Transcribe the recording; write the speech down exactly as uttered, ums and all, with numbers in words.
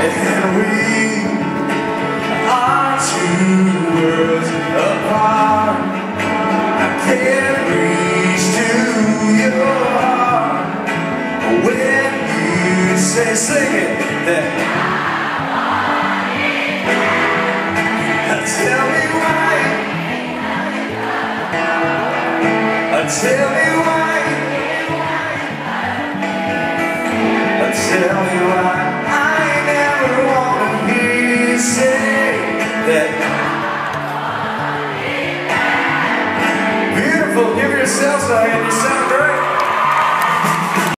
And we are two worlds apart. I can't reach to your heart when you say, sing it, that tell me why, tell me why, tell me why I never want to hear you say that. Beautiful, give yourselves a hand, you sound